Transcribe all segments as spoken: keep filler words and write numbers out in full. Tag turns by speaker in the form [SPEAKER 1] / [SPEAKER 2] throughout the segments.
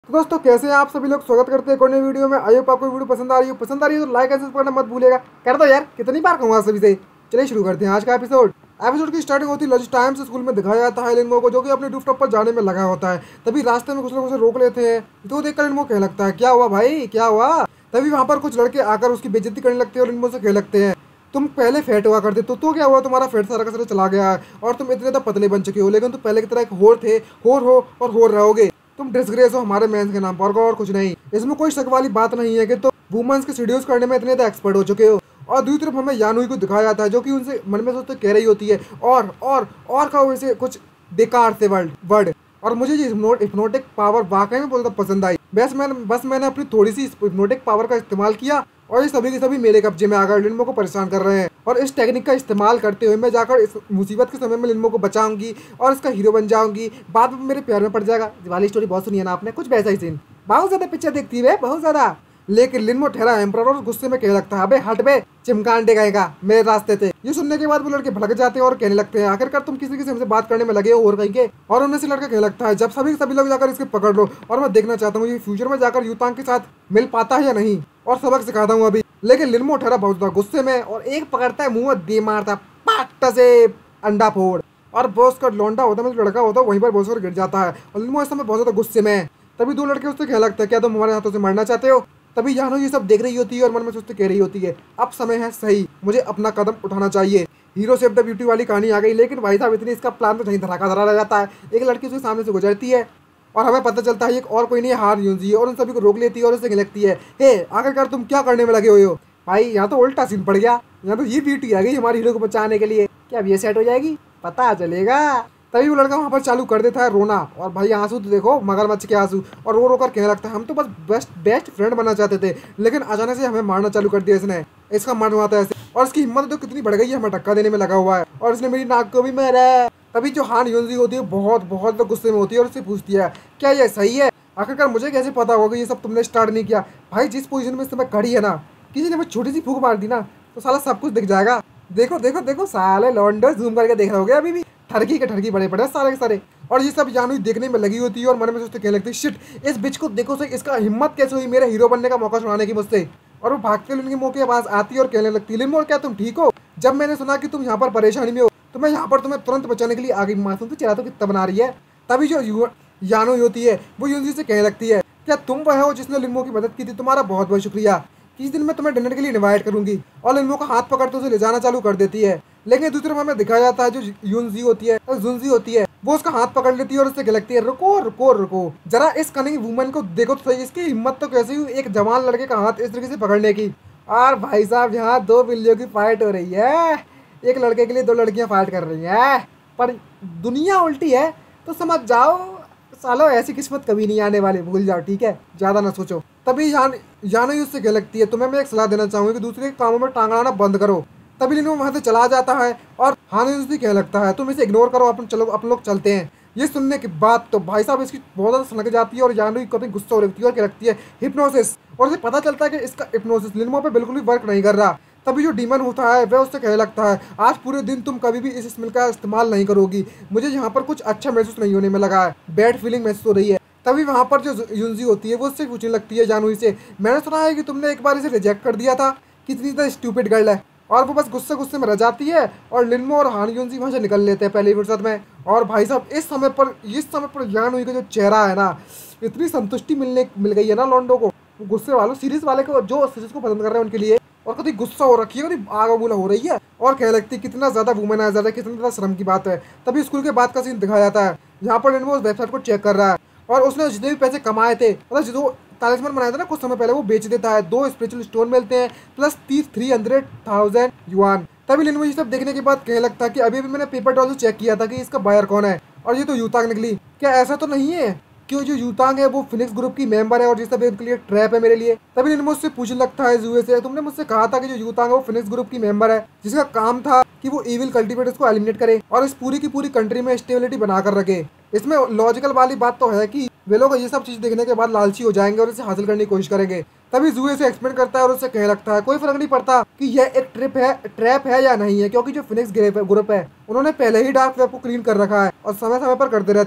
[SPEAKER 1] तो दोस्तों कैसे हैं आप सभी लोग। स्वागत करते हैं एक और नई वीडियो में। आई होप आपको वीडियो पसंद आ रही है पसंद आ रही है तो लाइक ऐसे करना मत भूलेगा। कर दो यार, कितनी बार कहूँगा सभी से। चलिए शुरू करते हैं आज का एपिसोड। एपिसोड की स्टार्टिंग होती है लंच टाइम से। स्कूल में दिखाया जाता है लिनमो को, जो कि अपने रूफटॉप पर जाने में लगा होता है। तभी रास्ते में कुछ लोग उसे रोक लेते हैं। तो देखकर लिनमो कहने लगता है, क्या हुआ भाई, क्या हुआ। तभी वहाँ पर कुछ लड़के आकर उसकी बेइज्जती करने लगते हैं और लिनमो से कहने लगते हैं, तुम पहले फैट हुआ करते तो तो क्या हुआ, तुम्हारा फैट सारा का सारा चला गया है और तुम इतने तो पतले बन चुके हो, लेकिन तुम पहले की तरह एक होर थे, होर हो और होर रहोगे। तुम डिस्ग्रेस हो हमारे मेंस के नाम पर और कुछ नहीं। इसमें कोई शक वाली बात नहीं है कि तुम वुमेन्स के सीड्यूस करने में इतने तो एक्सपर्ट हो चुके हो। और दूसरी तरफ हमें यानुई को दिखाया जाता है, जो कि उनसे मन में सोचते कह रही होती है और और और का वैसे कुछ बेकार से वर्ड वर्ड और मुझे ये हिप्नोटिक पावर वाकई में बहुत पसंद आई। बस मैंने बस मैंने अपनी थोड़ी सी हिप्नोटिक पावर का इस्तेमाल किया और ये सभी के सभी मेरे कब्जे में आकर लिनमो को परेशान कर रहे हैं। और इस टेक्निक का इस्तेमाल करते हुए मैं जाकर इस मुसीबत के समय में लिनमो को बचाऊंगी और इसका हीरो बन जाऊंगी। बाद में मेरे प्यार में पड़ जाएगा। वाली स्टोरी बहुत सुनी है ना आपने, कुछ वैसा ही सीन। बहुत ज्यादा पिक्चर देखती है बहुत ज्यादा। लेकिन लिनमो ठहरा एम्परर और गुस्से में कहने लगता है, अबे हट बे चिमकांडे गएगा मेरे रास्ते थे। ये सुनने के बाद वो लड़के भड़क जाते हैं और कहने लगते हैं, आखिरकार तुम किसी किसी हमसे बात करने में लगे हो और कहीं के। और उनमें से लड़का कहने लगता है, जब सभी सभी लोग जाकर इसके पकड़ लो और मैं देखना चाहता हूँ ये फ्यूचर में जाकर यूतांग के साथ मिल पाता है या नहीं, और सबक सिखाता हूँ अभी। लेकिन लिनमो ठहरा बहुत ज्यादा गुस्से में और एक पकड़ता है मुंह में दे मारता पाट से अंडा फोड़। और बॉस का लौंडा होता है मतलब लड़का होता है वहीं पर बॉस पर गिर जाता है और लिनमो इस समय बहुत ज्यादा गुस्से में है। तभी दो लड़के उससे कहने लगता है, क्या तुम हमारे हाथों से मरना चाहते हो। तभी यानो ये सब देख रही होती है और मन में सोचते कह रही होती है, अब समय है सही, मुझे अपना कदम उठाना चाहिए। हीरो सेव द ब्यूटी वाली कहानी आ गई। लेकिन भाई साहब इतनी इसका प्लान तो नहीं धराका धरा रह जाता है। एक लड़की उसके सामने से गुजरती है और हमें पता चलता है एक और कोई नहीं हार यूंजी है और उन सभी को रोक लेती है और उससे कहने लगती है, हे आखिरकार तुम क्या करने में लगे हुए हो। भाई यहाँ तो उल्टा सीन पड़ गया। यहाँ तो ये ब्यूटी आ गई हमारे हीरो को बचाने के लिए। क्या अब ये सेट हो जाएगी, पता चलेगा। तभी वो लड़का वहाँ पर चालू कर देता है रोना। और भाई आंसू तो देखो मगरमच्छ के आंसू। और रो रो कर कहने लगता है, हम तो बस बेस्ट बेस्ट फ्रेंड बनना चाहते थे, लेकिन अचानक से हमें मारना चालू कर दिया इसने। इसका मन हुआ था ऐसे और इसकी हिम्मत तो कितनी बढ़ गई है, हमें धक्का देने में लगा हुआ है और इसने मेरी नाक को भी मारा है। तभी जो हान यूंजी होती है बहुत बहुत तो गुस्से में होती है और उससे पूछती है, क्या ये सही है। आखिरकार मुझे कैसे पता होगा ये सब तुमने स्टार्ट नहीं किया। भाई जिस पोजीशन में इस समय खड़ी है ना, किसी ने छोटी सी फूंक मार दी ना तो साला सब कुछ दिख जाएगा। देखो देखो देखो साले लॉन्डो जूम करके देख रहे होगे अभी भी। ठरकी के ठरकी बड़े पड़े सारे के सारे। और ये सब यानुई देखने में लगी होती है और मन में सोचते कहने लगती है, शिट इस बिच को देखो सही, इसका हिम्मत कैसे हुई मेरे हीरो बनने का मौका छुड़ाने की मुझसे। और वो भागते हुए लिनमो के पास आती है और कहने लगती है, लिनमो क्या तुम ठीक हो। जब मैंने सुना कि तुम यहाँ पर परेशानी में हो तो मैं यहाँ पर तुम्हें तुरंत बचाने के लिए आ गई। मासूम तो चेहरा तो कितना बना रही है। तभी जो यानुई होती है वो यूंजी से कहने लगती है, क्या तुम वह हो जिसने लिनमो की मदद की थी, तुम्हारा बहुत बहुत शुक्रिया। किसी दिन मैं तुम्हें डिनर के लिए इनवाइट करूंगी। और लिनमो का हाथ पकड़ते उसे ले जाना चालू कर देती है। लेकिन दूसरी तरफ हमें दिखाया जाता है जो यूंजी होती है जुंजी होती है वो उसका हाथ पकड़ लेती है और उससे कहती है, रुको रुको रुको जरा इस कनिंग वुमन को देखो तो सही, इसकी हिम्मत तो कैसी हुई एक जवान लड़के का हाथ इस तरीके से पकड़ने की। और भाई साहब यहाँ दो बिल्लियों की फाइट हो रही है। एक लड़के के लिए दो लड़कियां फाइट कर रही है, पर दुनिया उल्टी है तो समझ जाओ सालो ऐसी किस्मत कभी नहीं आने वाली, भूल जाओ ठीक है, ज्यादा ना सोचो। तभी यान यानुई उससे कह लगती है, तुम्हें मैं एक सलाह देना चाहूंगी कि दूसरे के कामों में टांग अड़ाना बंद करो। तभी लिनमो वहां से चला जाता है और हानी उससे कह लगता है, तुम इसे इग्नोर करो, अपन चलो अपन लोग चलते हैं। ये सुनने के बाद तो भाई साहब इसकी बहुत ज्यादा सनक जाती है और यानुई कभी गुस्सा हो रखती है और कह लगती है हिप्नोसिस। और उसे पता चलता है कि इसका हिप्नोसिस लिनमो पे बिल्कुल भी वर्क नहीं कर रहा। तभी जो डीमन होता है वह उससे कहने लगता है, आज पूरे दिन तुम कभी भी इस स्मेल का इस्तेमाल नहीं करोगी। मुझे यहाँ पर कुछ अच्छा महसूस नहीं होने में लगा है, बैड फीलिंग महसूस हो रही है। तभी वहाँ पर जो यूंजी होती है वो उससे पूछने लगती है यानुई से, मैंने सुना है कि तुमने एक बार इसे रिजेक्ट कर दिया था, कितनी तो स्टूपिड गर्ल है। और वो बस गुस्से गुस्से में रह जाती है और लिनमो और हान यूंजी वहाँ से निकल लेते हैं पहली फुर्सत में। और भाई साहब इस समय पर इस समय पर यानुई का जो चेहरा है ना, इतनी संतुष्टि मिलने मिल गई है ना लॉन्डो को, गुस्से वालों सीरीज वाले को जो सीरीज को पसंद कर रहे हैं उनके लिए। और कभी गुस्सा हो रखी है, कभी आग बबूला हो रही है और कह लगती है कितना ज्यादा वुमेनाइजर है, कितना ज्यादा शर्म की बात है। तभी स्कूल के बाद का सीन दिखाया जाता है, यहाँ पर लिनमो उस वेबसाइट को चेक कर रहा है और उसने जितने भी पैसे कमाए थे, मतलब जो तालिस्मान बनाया था ना कुछ समय पहले, वो बेच देता है। दो स्पिरिचुअल स्टोन मिलते हैं प्लस तीस थ्री हंड्रेड थाउजेंड युआन। तभी लिनमो ये सब देखने के बाद कहने लगता है कि अभी अभी मैंने पेपर डॉल से चेक किया था कि इसका बायर कौन है और ये तो यूतांग निकली। क्या ऐसा तो नहीं है कि जो यूतांग है वो फिनिक्स ग्रुप की मेंबर है और जिससे उनके लिए ट्रैप है मेरे लिए। तभी लिनमो उससे पूछने लगता है जुए से, तुमने मुझसे कहा था कि जो यूतांग है वो फिनिक्स ग्रुप की मेंबर है जिसका काम था कि वो इविल कल्टिवेटर्स को एलिमिनेट करे और इस पूरी की पूरी कंट्री में स्टेबिलिटी बनाकर रखे। इसमें लॉजिकल वाली बात तो है कि वे लोग ये सब चीज देखने के बाद लालची हो जाएंगे और इसे हासिल करने की कोशिश करेंगे। तभी जुए से एक्सप्लेन करता है और उससे कहने लगता है, कोई फर्क नहीं पड़ता कि यह एक ट्रिप है ट्रैप है या नहीं है, क्योंकि जो फिनिक्स ग्रुप है उन्होंने पहले ही डार्क वेब को क्लीन कर रखा है और समय समय पर करते रहते हैं।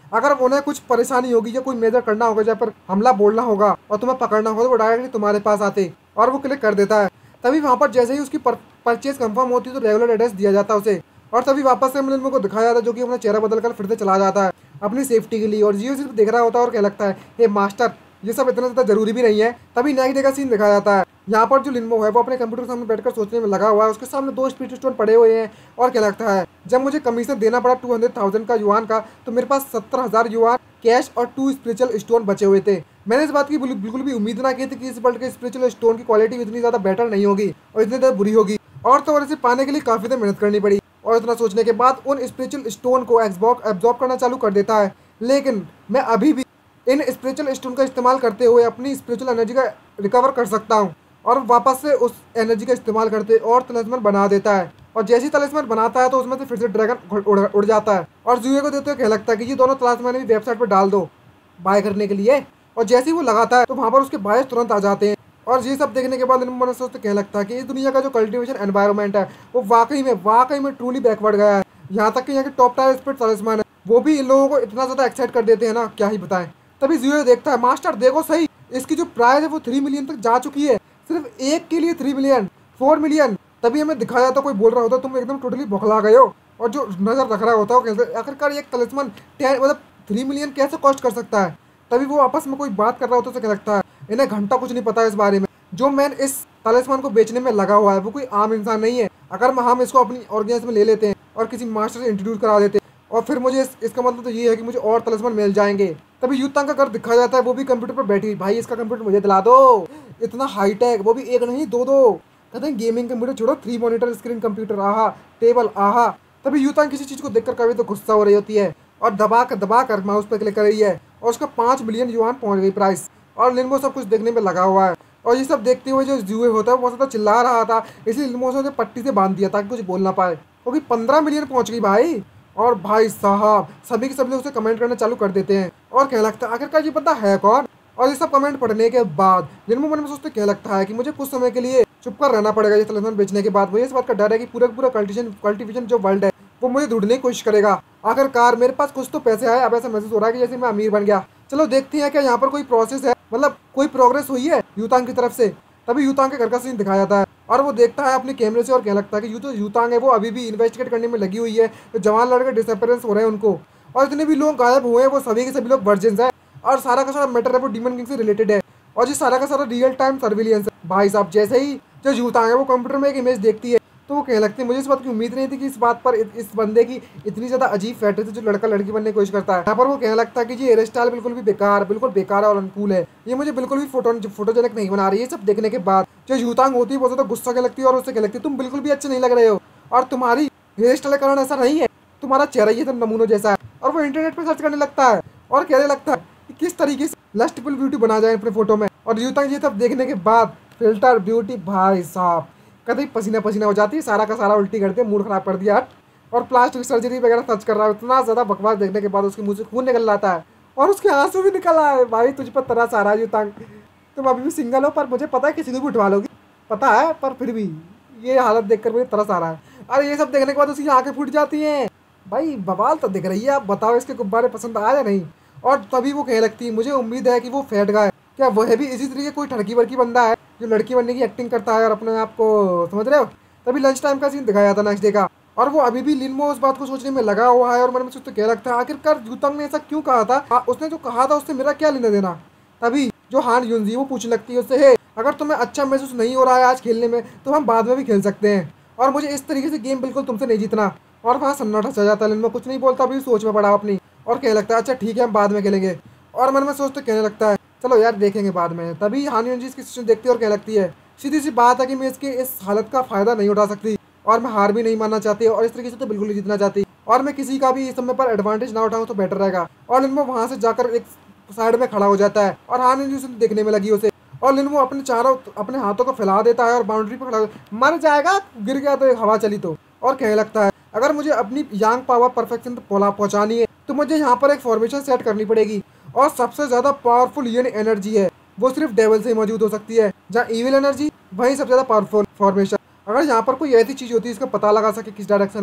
[SPEAKER 1] अगर उन्हें कुछ परेशानी होगी या कोई मेजर करना होगा, जहाँ पर हमला बोलना होगा और तुम्हें पकड़ना होगा, तो वो डायरेक्टली तुम्हारे पास आते और वो क्लिक कर देता है। तभी वहाँ पर जैसे ही उसकी पर, परचेज कंफर्म होती है तो रेगुलर एड्रेस दिया जाता है उसे, और तभी वापस से लिनमो को दिखाया जाता है, जो कि अपना चेहरा बदल कर फिर से चला जाता है अपनी सेफ्टी के लिए। और जियो सिर्फ देख रहा होता है और क्या लगता है, हे मास्टर ये सब इतना ज़्यादा जरूरी भी नहीं है। तभी नेक्स्ट डे का सीन दिखाया जाता है, यहाँ पर जो लिनमो है वो अपने कंप्यूटर के सामने बैठकर सोचने में लगा हुआ है। उसके सामने दो स्पीड स्टोन पड़े हुए हैं, और क्या लगता है, जब मुझे कमीशन देना पड़ा टू हंड्रेड थाउजेंड का युआन का, तो मेरे पास सत्तर हज़ार युआन कैश और टू स्पिरिचुअल स्टोन बचे हुए थे। मैंने इस बात की बिल्कुल भी उम्मीद ना की थी कि इस वर्ल्ड के स्पिरिचुअल स्टोन की क्वालिटी इतनी ज़्यादा बेटर नहीं होगी और इतनी ज़्यादा बुरी होगी, और तो और इसे पाने के लिए काफ़ी देर मेहनत करनी पड़ी। और इतना सोचने के बाद उन स्पिरिचुअल स्टोन को एक्सबॉक्स एब्जॉर्ब करना चालू कर देता है। लेकिन मैं अभी भी इन स्पिरिचुअल स्टोन का इस्तेमाल करते हुए अपनी स्पिरिचुअल एनर्जी का रिकवर कर सकता हूँ, और वापस से उस एनर्जी का इस्तेमाल करते और तलिस्मान बना देता है। और जैसे ही तलिस्मान बनाता है तो उसमें से फिर से ड्रैगन उड़, उड़ जाता है, और जुए को देते हुए कह लगता है कि ये दोनों तलिस्मान भी वेबसाइट पर डाल दो बाय करने के लिए। और जैसे ही वो लगाता है तो वहाँ पर उसके बायस तुरंत आ जाते हैं। और ये सब देखने के बाद मन सोचते कह लगता है कि इस दुनिया का जो कल्टीवेशन एनवायरनमेंट है वो वाकई में वाकई में ट्रूली बैकवर्ड गया है। यहाँ तक कि यहाँ के टॉप टायर स्पिरिट तलिस्मान है वो भी इन लोगों को इतना ज़्यादा एक्साइट कर देते हैं ना, क्या ही बताएं। तभी जियो देखता है, मास्टर देखो सही, इसकी जो प्राइस है वो थ्री मिलियन तक जा चुकी है, सिर्फ एक के लिए थ्री मिलियन फोर मिलियन। तभी हमें दिखाया जाता, कोई बोल रहा होता तुम एकदम टोटली बौखला गए हो, और जो नजर रख रहा होता है वो कहते आखिरकार एक तलिस्मान टेन मतलब थ्री मिलियन कैसे कॉस्ट कर सकता है। तभी वो आपस में कोई बात कर रहा होता है, क्या लगता है इन्हें घंटा कुछ नहीं पता है इस बारे में। जो मैन इस तलिस्मान को बेचने में लगा हुआ है वो कोई आम इंसान नहीं है। अगर हम इसको अपनी ऑर्गेनाइज में ले लेते हैं और किसी मास्टर से इंट्रोड्यूस करा देते हैं, और फिर मुझे इस, इसका मतलब तो ये है कि मुझे और तलिस्मान मिल जाएंगे। तभी युतांग का घर दिखाया जाता है, वो भी कंप्यूटर पर बैठी, भाई इसका कंप्यूटर मुझे दिला दो, इतना हाईटेक, वो भी एक नहीं दो दो। कहते हैं गेमिंग कंप्यूटर छोड़ो, थ्री मॉनिटर स्क्रीन कंप्यूटर, आहा टेबल आहा। तभी युतांग किसी चीज़ को देखकर कभी तो गुस्सा हो रही होती है और दबा कर दबा कर माउस पर क्लिक कर रही है, और उसका पाँच मिलियन युआन पहुंच गई प्राइस। और लिनमो सब कुछ देखने में लगा हुआ है, और ये सब देखते हुए जो जुए होता है वो ज़्यादा चिल्ला रहा था, इसलिए लिनमो से पट्टी से बांध दिया ताकि कुछ बोल ना पाए, क्योंकि पंद्रह मिलियन पहुंच गई भाई। और भाई साहब सभी के सभी लोग उसे कमेंट करना चालू कर देते हैं, और क्या लगता है आखिरकार ये बंदा है कौन। और ये सब कमेंट पढ़ने के बाद लिनमो मन में सोचते क्या लगता है कि मुझे कुछ समय के लिए चुप कर रहना पड़ेगा ये तलिस्मान बेचने के बाद। मुझे इस बात का डर है कि पूरा पूरा कल्टिवेशन कल्टिवेशन जो वर्ल्ड है वो मुझे ढूंढने की कोशिश करेगा। आखिरकार मेरे पास कुछ तो पैसे आए, अब ऐसा महसूस हो रहा है कि जैसे मैं अमीर बन गया। चलो देखते हैं क्या यहाँ पर कोई प्रोसेस है, मतलब कोई प्रोग्रेस हुई है युतांग की तरफ से। तभी युतांग के घर का सीन दिखाया जाता है, और वो देखता है अपने कैमरे से और क्या लगता है कि यू तो युतांग है वो अभी भी इन्वेस्टिगेट करने में लगी हुई है, तो जवान लड़के डिसअपीयरेंस हो रहे हैं उनको, और जितने भी लोग गायब हुए हैं वो सभी के सभी लोग वर्जिन्स हैं, और सारा का सारा मैटर है वो डीमन किंग से रिलेटेड है, और ये सारा का सारा रियल टाइम सर्विलियंस है। भाई साहब जैसे ही जो युतांग है वो कंप्यूटर में एक इमेज देखती है तो वो कहने लगती है, मुझे इस बात की उम्मीद नहीं थी कि इस बात पर इस बंदे की इतनी ज़्यादा अजीब फैट है जो लड़का लड़की बनने की कोशिश करता है। यहाँ पर वो कहने लगता है कि ये हेयर स्टाइल बिल्कुल भी बेकार बिल्कुल बेकार है और अनुकूल है, ये मुझे बिल्कुल भी फोटो फोटोजेनिक नहीं बना रही है। सब देखने के बाद जो युतांग होती है वो ज़्यादा गुस्सा के लगती है, और उससे क्या लगती है तुम बिल्कुल भी अच्छे नहीं लग रहे हो, और तुम्हारी हेयर स्टाइल का कारण ऐसा नहीं है, तुम्हारा चेहरा ये सब नमूनों जैसा है। और वो इंटरनेट पर सर्च करने लगता है और कहने लगता है कि किस तरीके से लस्टफुल ब्यूटी बना जाए अपने फोटो में। और युतांग ये सब देखने के बाद फिल्टर ब्यूटी भाई साहब कभी पसीना पसीना हो जाती है, सारा का सारा उल्टी करती है, मूड खराब कर दिया। और प्लास्टिक सर्जरी वगैरह सर्च कर रहा है, इतना ज़्यादा बकवास देखने के बाद उसके मुंह से खून निकल जाता है और उसके आंसू भी निकल आए। भाई तुझ पर तरस आ रहा है युतांग, तुम अभी भी सिंगल हो, पर मुझे पता है किसी को भी उठवा लोगी, पता है, पर फिर भी ये हालत देखकर मुझे तरस आ रहा है। अरे ये सब देखने के बाद उसकी आंखें फूट जाती हैं। भाई बवाल तो दिख रही है, आप बताओ इसके गुब्बारे पसंद आए या नहीं। और तभी वो कहने लगती है, मुझे उम्मीद है कि वो फैट गया है, क्या वह भी इसी तरीके कोई ठड़की वर्की बंदा है जो लड़की बनने की एक्टिंग करता है और अपने आप को समझ रहे हो। तभी लंच टाइम का सीन दिखाया था नेक्स्ट डे का, और वो अभी भी लिनमो उस बात को सोचने में लगा हुआ है, और मन में सोचते क्या लगता है आखिरकार युतांग ने ऐसा क्यों कहा था, आ, उसने जो कहा था उससे मेरा क्या लेना देना। तभी जो हान युनजी वो पूछने लगती है उससे, हे अगर तुम्हें अच्छा महसूस नहीं हो रहा है आज खेलने में तो हम बाद में भी खेल सकते हैं, और मुझे इस तरीके से गेम बिल्कुल तुमसे नहीं जीतना। और वहाँ सन्नाटा छा जाता है, लिनमो कुछ नहीं बोलता, अभी सोच में पड़ा अपनी, और कहने लगता है अच्छा ठीक है हम बाद में खेलेंगे। और मन में सोचते कहने लगता है चलो यार देखेंगे बाद में। तभी हान युनजी इसकी सिचुएशन देखती है और कहने लगती है, सीधी सी बात है कि मैं इसके इस हालत का फायदा नहीं उठा सकती, और मैं हार भी नहीं मानना चाहती, और इस तरीके से तो बिल्कुल नहीं जीतना चाहती, और मैं किसी का भी इस समय पर एडवांटेज ना उठाऊं तो बेटर रहेगा। और लिनमो वहाँ से जाकर एक साइड में खड़ा हो जाता है, और हान युनजी देखने में लगी उसे, और लिनमो अपने चारों अपने हाथों को फैला देता है और बाउंड्री पर खड़ा मर जाएगा, गिर गया तो एक हवा चली तो। और कहने लगता है अगर मुझे अपनी यांग पावर परफेक्शन पहुंचानी है तो मुझे यहाँ पर एक फॉर्मेशन सेट करनी पड़ेगी, और सबसे ज़्यादा पावरफुल ये एनर्जी है वो सिर्फ डेविल से ही मौजूद हो सकती है, जहाँ इविल एनर्जी वही सबसे ज़्यादा पावरफुल फॉर्मेशन। अगर यहाँ पर कोई ऐसी चीज़ होती है इसका पता लगा सके किस डायरेक्शन में,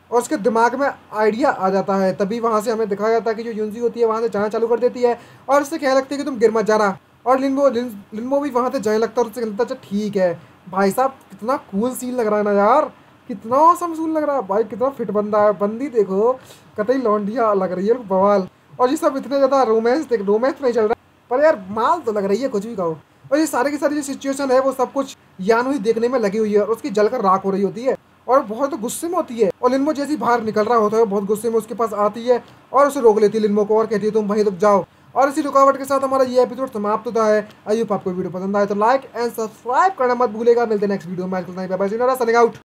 [SPEAKER 1] और उसके दिमाग में आइडिया आ जाता है। तभी वहाँ से हमें दिखाया जाता है कि जो यूनजी होती है वहाँ से जाना चालू कर देती है और उससे कहने लगती है कि तुम गिर मत जाना। और लिनबो लिन, लिनबो भी वहाँ से जाने लगता है और उससे कहता है अच्छा ठीक है। भाई साहब कितना कूल सीन लग रहा है ना यार, कितना औसम सीन लग रहा है भाई, कितना फिट बंदा है। बंदी देखो कतई लौंडिया लग रही है बवाल। और ये सब इतने ज़्यादा रोमांस देख रोमांस नहीं चल रहा पर यार माल तो लग रही है कुछ भी कहो। और ये सारी की सारी जो सिचुएशन है वो सब कुछ यान ही देखने में लगी हुई है और उसकी जलकर राख हो रही होती है और बहुत गुस्से में होती है। और लिनमो जैसी बाहर निकल रहा होता है बहुत गुस्से में उसके पास आती है और उसे रोक लेती है लिनमो को और कहती है तुम वहीं रुक जाओ। और इसी रुकावट के साथ हमारा ये एपिसोड समाप्त होता है। आई होप आपको वीडियो पसंद आए तो लाइक एंड सब्सक्राइब करना मत भूलेगा। मिलते हैं नेक्स्ट वीडियो में। Bye bye, signing out.